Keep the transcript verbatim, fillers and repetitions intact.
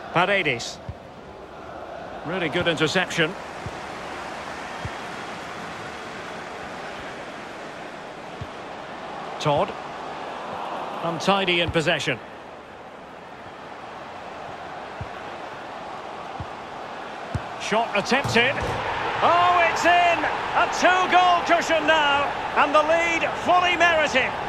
Paredes. Really good interception. Todd. Untidy in possession. Shot attempted. Oh, it's in! A two-goal cushion now, and the lead fully merited.